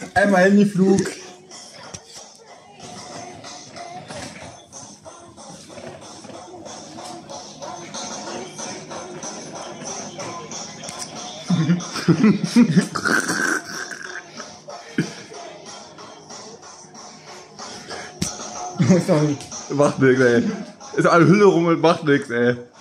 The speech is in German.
Einmal Handyflug. Macht nix, ey. Ist eine Hülle rum und macht nix, ey.